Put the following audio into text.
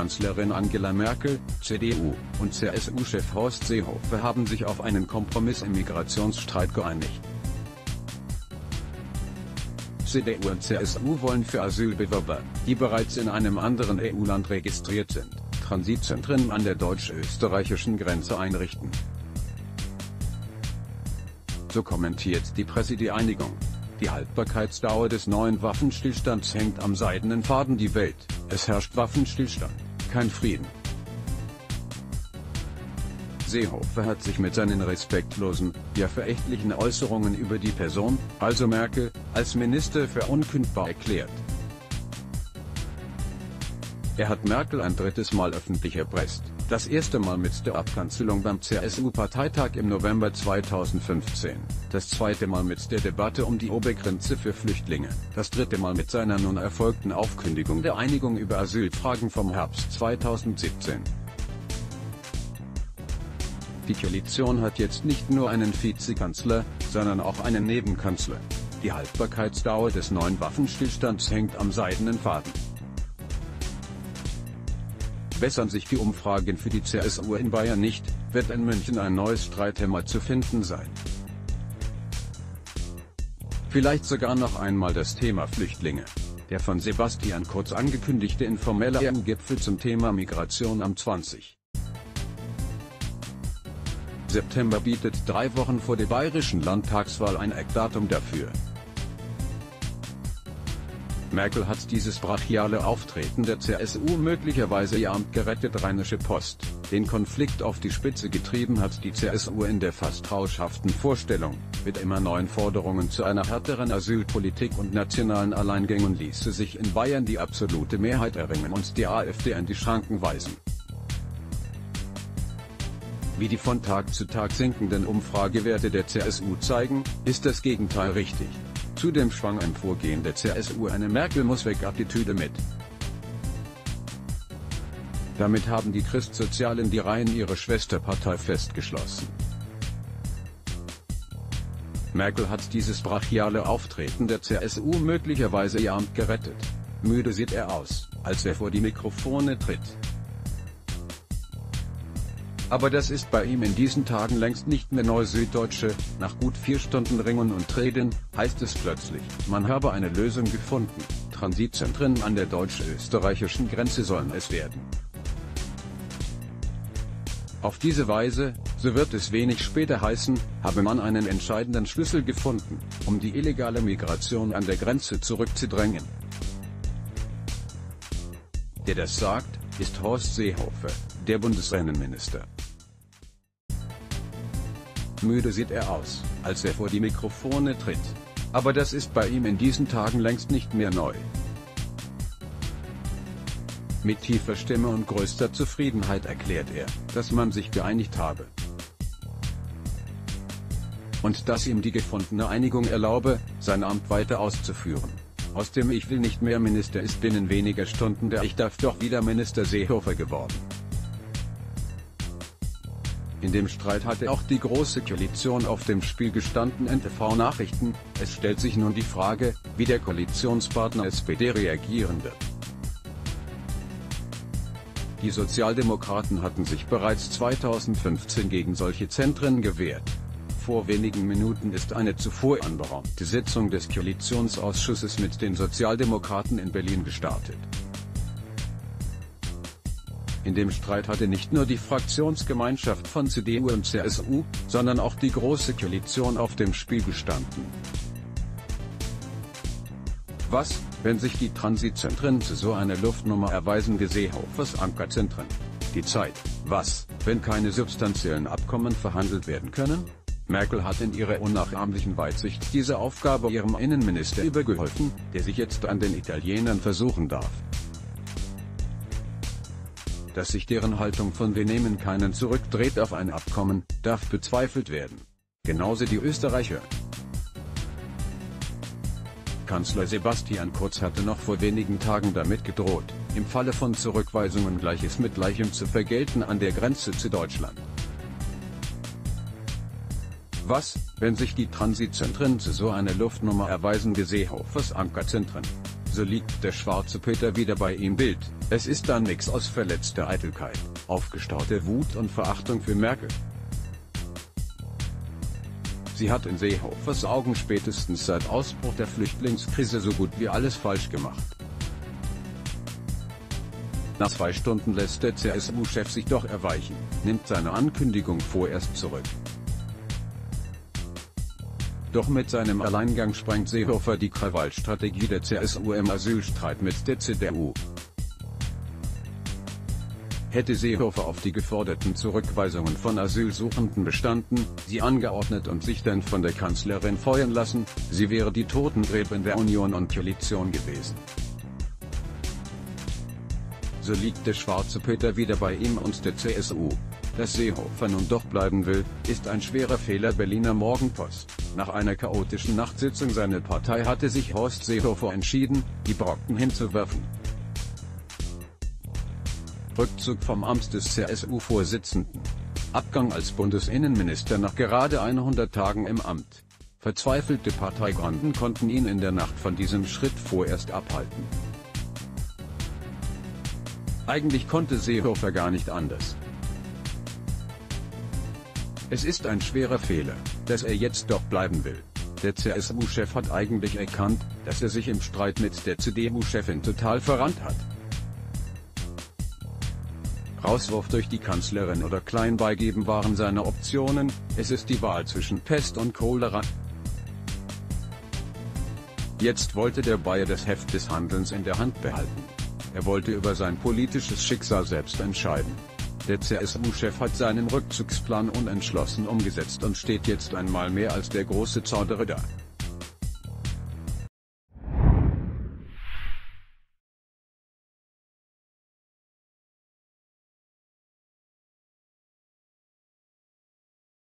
Bundeskanzlerin Angela Merkel, CDU, und CSU-Chef Horst Seehofer haben sich auf einen Kompromiss im Migrationsstreit geeinigt. CDU und CSU wollen für Asylbewerber, die bereits in einem anderen EU-Land registriert sind, Transitzentren an der deutsch-österreichischen Grenze einrichten. So kommentiert die Presse die Einigung. Die Haltbarkeitsdauer des neuen Waffenstillstands hängt am seidenen Faden die Welt, es herrscht Waffenstillstand, kein Frieden. Seehofer hat sich mit seinen respektlosen, ja verächtlichen Äußerungen über die Person, also Merkel, als Minister für unkündbar erklärt. Er hat Merkel ein drittes Mal öffentlich erpresst, das erste Mal mit der Abkanzelung beim CSU-Parteitag im November 2015, das zweite Mal mit der Debatte um die Obergrenze für Flüchtlinge, das dritte Mal mit seiner nun erfolgten Aufkündigung der Einigung über Asylfragen vom Herbst 2017. Die Koalition hat jetzt nicht nur einen Vizekanzler, sondern auch einen Nebenkanzler. Die Haltbarkeitsdauer des neuen Waffenstillstands hängt am seidenen Faden. Bessern sich die Umfragen für die CSU in Bayern nicht, wird in München ein neues Streitthema zu finden sein. Vielleicht sogar noch einmal das Thema Flüchtlinge. Der von Sebastian Kurz angekündigte informelle EU-Gipfel zum Thema Migration am 20. September bietet 3 Wochen vor der bayerischen Landtagswahl ein Eckdatum dafür. Merkel hat dieses brachiale Auftreten der CSU möglicherweise ihr Amt gerettet. Rheinische Post. Den Konflikt auf die Spitze getrieben hat die CSU in der fast rauschhaften Vorstellung, mit immer neuen Forderungen zu einer härteren Asylpolitik und nationalen Alleingängen ließe sich in Bayern die absolute Mehrheit erringen und die AfD an die Schranken weisen. Wie die von Tag zu Tag sinkenden Umfragewerte der CSU zeigen, ist das Gegenteil richtig. Zudem schwang im Vorgehen der CSU eine Merkel-muss-weg-Attitüde mit. Damit haben die Christsozialen die Reihen ihrer Schwesterpartei festgeschlossen. Merkel hat dieses brachiale Auftreten der CSU möglicherweise ihr Amt gerettet. Müde sieht er aus, als er vor die Mikrofone tritt. Aber das ist bei ihm in diesen Tagen längst nicht mehr neu. Süddeutsche, nach gut 4 Stunden Ringen und Reden, heißt es plötzlich, man habe eine Lösung gefunden, Transitzentren an der deutsch-österreichischen Grenze sollen es werden. Auf diese Weise, so wird es wenig später heißen, habe man einen entscheidenden Schlüssel gefunden, um die illegale Migration an der Grenze zurückzudrängen. Der das sagt, ist Horst Seehofer, der Bundesinnenminister. Müde sieht er aus, als er vor die Mikrofone tritt. Aber das ist bei ihm in diesen Tagen längst nicht mehr neu. Mit tiefer Stimme und größter Zufriedenheit erklärt er, dass man sich geeinigt habe. Und dass ihm die gefundene Einigung erlaube, sein Amt weiter auszuführen. Aus dem "Ich will nicht mehr Minister" ist binnen weniger Stunden der "Ich darf doch wieder Minister" Seehofer geworden. In dem Streit hatte auch die Große Koalition auf dem Spiel gestanden. NTV Nachrichten: Es stellt sich nun die Frage, wie der Koalitionspartner SPD reagieren wird. Die Sozialdemokraten hatten sich bereits 2015 gegen solche Zentren gewehrt. Vor wenigen Minuten ist eine zuvor anberaumte Sitzung des Koalitionsausschusses mit den Sozialdemokraten in Berlin gestartet. In dem Streit hatte nicht nur die Fraktionsgemeinschaft von CDU und CSU, sondern auch die Große Koalition auf dem Spiel gestanden. Was, wenn sich die Transitzentren zu so einer Luftnummer erweisen wie Seehofers Ankerzentren? Die Zeit. Was, wenn keine substanziellen Abkommen verhandelt werden können? Merkel hat in ihrer unnachahmlichen Weitsicht diese Aufgabe ihrem Innenminister übergeholfen, der sich jetzt an den Italienern versuchen darf. Dass sich deren Haltung von "Wir nehmen keinen zurückdreht auf ein Abkommen", darf bezweifelt werden. Genauso die Österreicher. Kanzler Sebastian Kurz hatte noch vor wenigen Tagen damit gedroht, im Falle von Zurückweisungen Gleiches mit Gleichem zu vergelten an der Grenze zu Deutschland. Was, wenn sich die Transitzentren zu so einer Luftnummer erweisen wie Seehofers Ankerzentren? So liegt der schwarze Peter wieder bei ihm. Bild: Es ist ein Mix aus verletzter Eitelkeit, aufgestaute Wut und Verachtung für Merkel. Sie hat in Seehofers Augen spätestens seit Ausbruch der Flüchtlingskrise so gut wie alles falsch gemacht. Nach 2 Stunden lässt der CSU-Chef sich doch erweichen, nimmt seine Ankündigung vorerst zurück. Doch mit seinem Alleingang sprengt Seehofer die Krawallstrategie der CSU im Asylstreit mit der CDU. Hätte Seehofer auf die geforderten Zurückweisungen von Asylsuchenden bestanden, sie angeordnet und sich dann von der Kanzlerin feuern lassen, sie wäre die Totengräberin der Union und Koalition gewesen. So liegt der schwarze Peter wieder bei ihm und der CSU. Dass Seehofer nun doch bleiben will, ist ein schwerer Fehler. Berliner Morgenpost: Nach einer chaotischen Nachtsitzung seiner Partei hatte sich Horst Seehofer entschieden, die Brocken hinzuwerfen. Rückzug vom Amt des CSU-Vorsitzenden. Abgang als Bundesinnenminister nach gerade 100 Tagen im Amt. Verzweifelte Parteigranden konnten ihn in der Nacht von diesem Schritt vorerst abhalten. Eigentlich konnte Seehofer gar nicht anders. Es ist ein schwerer Fehler, dass er jetzt doch bleiben will. Der CSU-Chef hat eigentlich erkannt, dass er sich im Streit mit der CDU-Chefin total verrannt hat. Rauswurf durch die Kanzlerin oder klein beigeben waren seine Optionen, es ist die Wahl zwischen Pest und Cholera. Jetzt wollte der Bayer das Heft des Handelns in der Hand behalten. Er wollte über sein politisches Schicksal selbst entscheiden. Der CSU-Chef hat seinen Rückzugsplan unentschlossen umgesetzt und steht jetzt einmal mehr als der große Zauderer da.